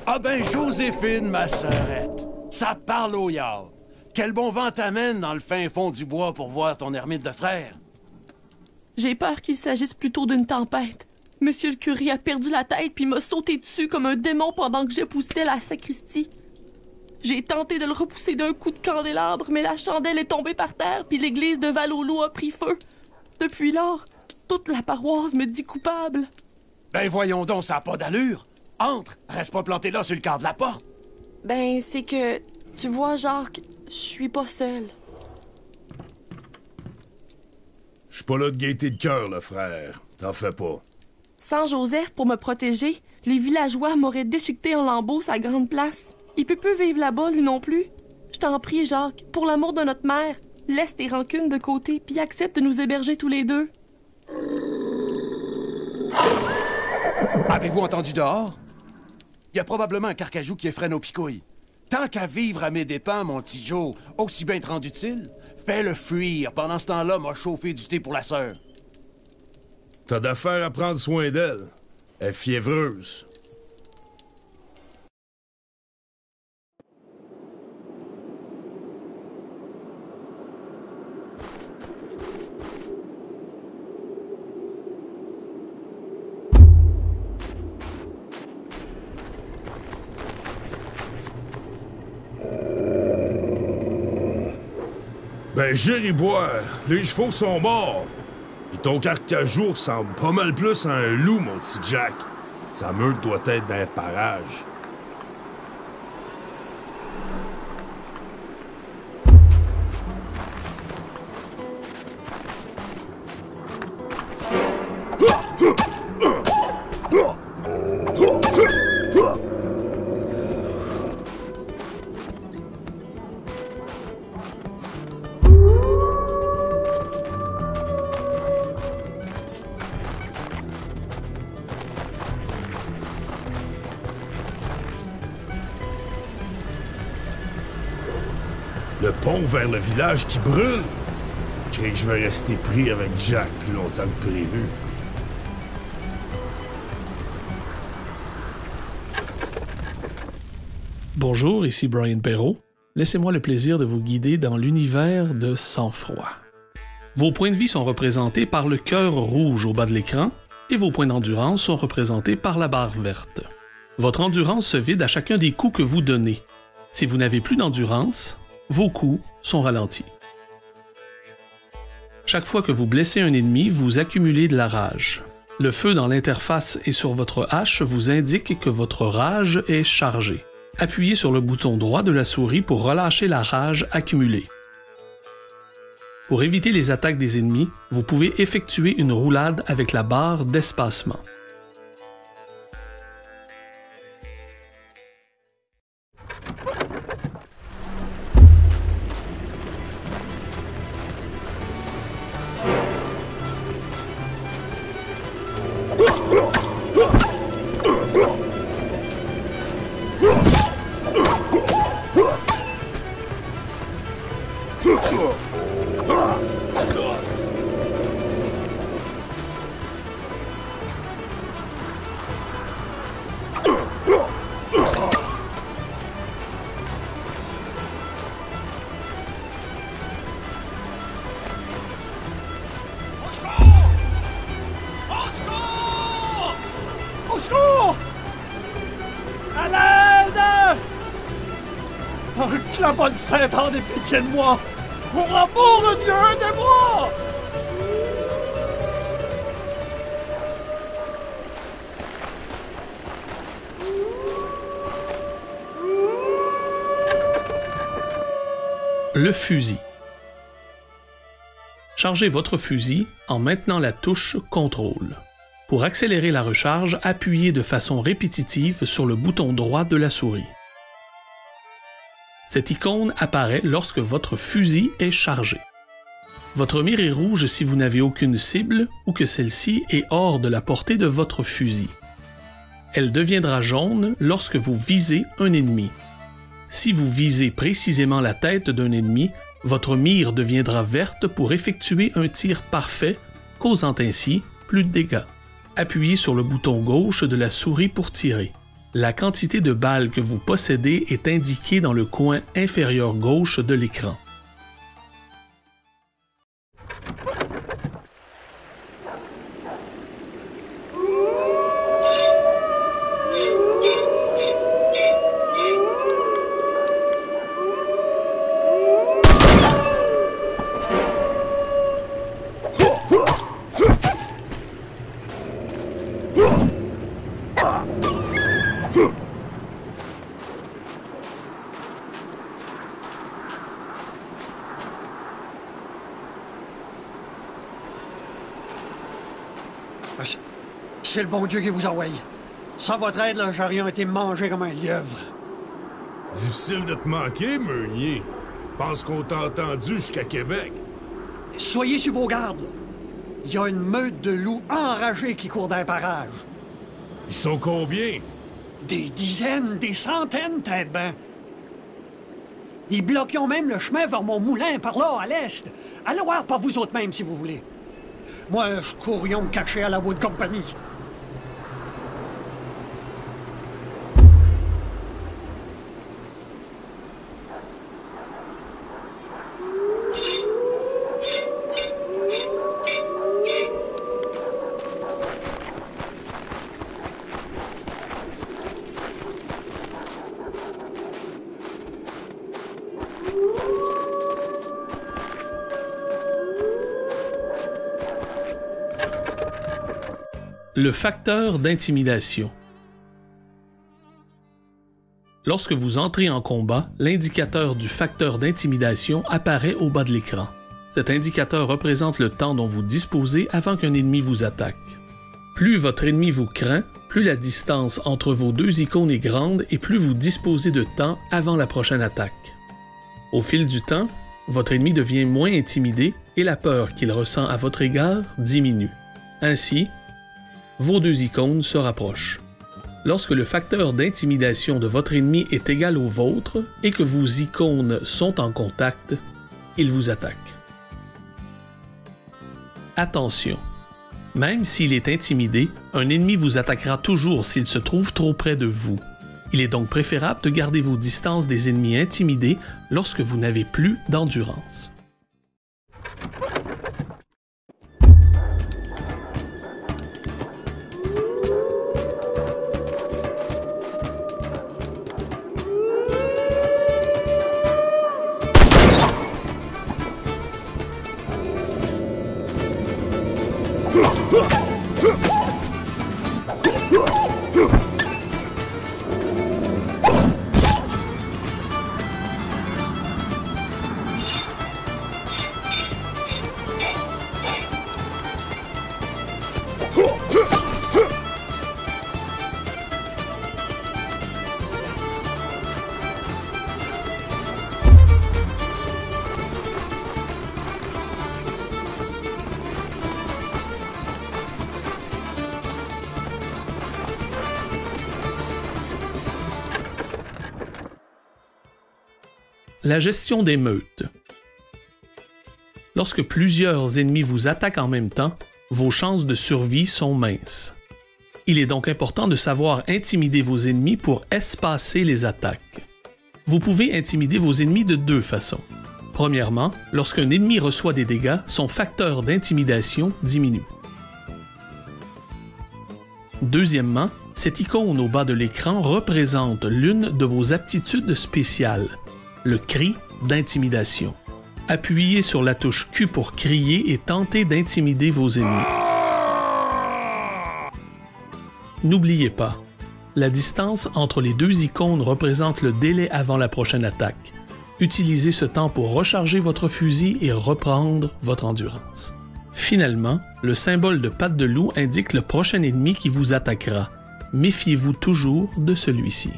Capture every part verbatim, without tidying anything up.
Ah ben, Joséphine, ma sœurette, ça parle au yard. Quel bon vent t'amène dans le fin fond du bois pour voir ton ermite de frère. J'ai peur qu'il s'agisse plutôt d'une tempête. Monsieur le curé a perdu la tête puis m'a sauté dessus comme un démon pendant que j'époussetais la sacristie. J'ai tenté de le repousser d'un coup de candélabre, mais la chandelle est tombée par terre puis l'église de Val-au-Loup a pris feu. Depuis lors, toute la paroisse me dit coupable. Ben voyons donc, ça n'a pas d'allure. Entre, reste pas planté là sur le quart de la porte. Ben, c'est que, tu vois, Jacques, je suis pas seule. Je suis pas là de gaieté de cœur, le frère. T'en fais pas. Sans Joseph pour me protéger, les villageois m'auraient déchiqueté en lambeaux sa grande place. Il peut plus vivre là-bas, lui non plus. Je t'en prie, Jacques, pour l'amour de notre mère, laisse tes rancunes de côté puis accepte de nous héberger tous les deux. Avez-vous entendu dehors? Il y a probablement un carcajou qui effraie nos picouilles. Tant qu'à vivre à mes dépens, mon petit Joe, aussi bien te rendre utile, fais-le fuir. Pendant ce temps-là, m'a chauffé du thé pour la sœur. T'as d'affaires à prendre soin d'elle. Elle est fiévreuse. Ben, j'irai boire. Les chevaux sont morts. Pis ton carcajou ressemble pas mal plus à un loup, mon petit Jack. Sa meute doit être dans un parage. Le pont vers le village qui brûle. Je crois que je vais rester pris avec Jack plus longtemps que prévu. Bonjour, ici Brian Perrault. Laissez-moi le plaisir de vous guider dans l'univers de Sang-Froid. Vos points de vie sont représentés par le cœur rouge au bas de l'écran et vos points d'endurance sont représentés par la barre verte. Votre endurance se vide à chacun des coups que vous donnez. Si vous n'avez plus d'endurance, vos coups sont ralentis. Chaque fois que vous blessez un ennemi, vous accumulez de la rage. Le feu dans l'interface et sur votre hache vous indique que votre rage est chargée. Appuyez sur le bouton droit de la souris pour relâcher la rage accumulée. Pour éviter les attaques des ennemis, vous pouvez effectuer une roulade avec la barre d'espacement. Que la bonne Sainte-Anne ait pitié de moi! Pour l'amour de Dieu, aidez-moi! Le fusil. Chargez votre fusil en maintenant la touche contrôle. Pour accélérer la recharge, appuyez de façon répétitive sur le bouton droit de la souris. Cette icône apparaît lorsque votre fusil est chargé. Votre mire est rouge si vous n'avez aucune cible ou que celle-ci est hors de la portée de votre fusil. Elle deviendra jaune lorsque vous visez un ennemi. Si vous visez précisément la tête d'un ennemi, votre mire deviendra verte pour effectuer un tir parfait, causant ainsi plus de dégâts. Appuyez sur le bouton gauche de la souris pour tirer. La quantité de balles que vous possédez est indiquée dans le coin inférieur gauche de l'écran. C'est le bon Dieu qui vous envoie. Sans votre aide, là, j'aurais été mangé comme un lièvre. Difficile de te manquer, Meunier. Pense qu'on t'a entendu jusqu'à Québec. Soyez sur vos gardes. Il y a une meute de loups enragés qui courent dans un parage. Ils sont combien? Des dizaines, des centaines, tête ben. Ils bloquent même le chemin vers mon moulin, par là, à l'est. Allez voir par vous autres même, si vous voulez. Moi, je courions me cacher à la Wood Company. Le facteur d'intimidation. Lorsque vous entrez en combat, l'indicateur du facteur d'intimidation apparaît au bas de l'écran. Cet indicateur représente le temps dont vous disposez avant qu'un ennemi vous attaque. Plus votre ennemi vous craint, plus la distance entre vos deux icônes est grande et plus vous disposez de temps avant la prochaine attaque. Au fil du temps, votre ennemi devient moins intimidé et la peur qu'il ressent à votre égard diminue. Ainsi, vos deux icônes se rapprochent. Lorsque le facteur d'intimidation de votre ennemi est égal au vôtre et que vos icônes sont en contact, il vous attaque. Attention! Même s'il est intimidé, un ennemi vous attaquera toujours s'il se trouve trop près de vous. Il est donc préférable de garder vos distances des ennemis intimidés lorsque vous n'avez plus d'endurance. La gestion des meutes. Lorsque plusieurs ennemis vous attaquent en même temps, vos chances de survie sont minces. Il est donc important de savoir intimider vos ennemis pour espacer les attaques. Vous pouvez intimider vos ennemis de deux façons. Premièrement, lorsqu'un ennemi reçoit des dégâts, son facteur d'intimidation diminue. Deuxièmement, cette icône au bas de l'écran représente l'une de vos aptitudes spéciales, le cri d'intimidation. Appuyez sur la touche Q pour crier et tenter d'intimider vos ennemis. N'oubliez pas, la distance entre les deux icônes représente le délai avant la prochaine attaque. Utilisez ce temps pour recharger votre fusil et reprendre votre endurance. Finalement, le symbole de patte de loup indique le prochain ennemi qui vous attaquera. Méfiez-vous toujours de celui-ci.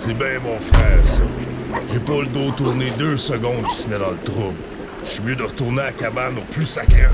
C'est bien mon frère, ça. J'ai pas le dos tourné deux secondes qui se met dans le trouble. Je suis mieux de retourner à la cabane au plus sacrant.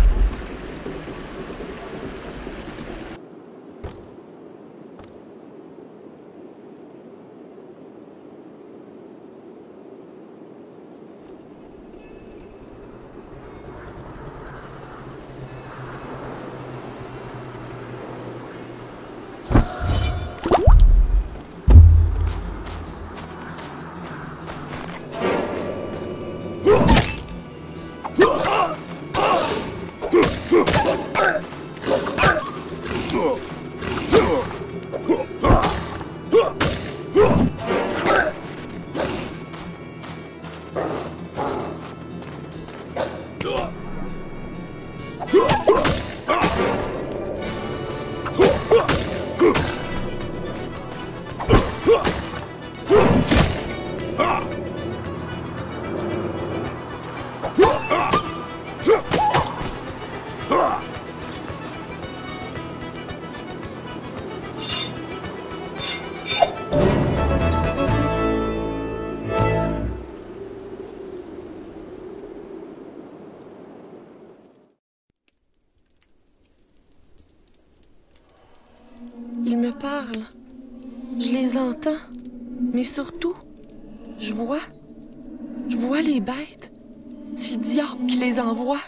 Ils me parlent. Je les entends. Mais surtout, je vois. Je vois les bêtes. C'est le diable qui les envoie.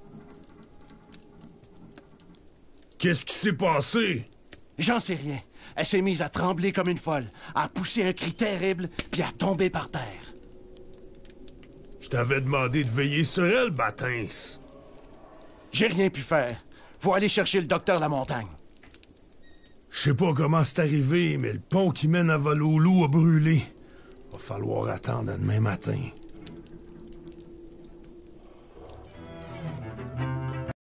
Qu'est-ce qui s'est passé? J'en sais rien. Elle s'est mise à trembler comme une folle, à pousser un cri terrible, puis à tomber par terre. Je t'avais demandé de veiller sur elle, Batins. J'ai rien pu faire. Faut aller chercher le docteur La Montagne. Je sais pas comment c'est arrivé, mais le pont qui mène à Valoulou a brûlé. Va falloir attendre à demain matin.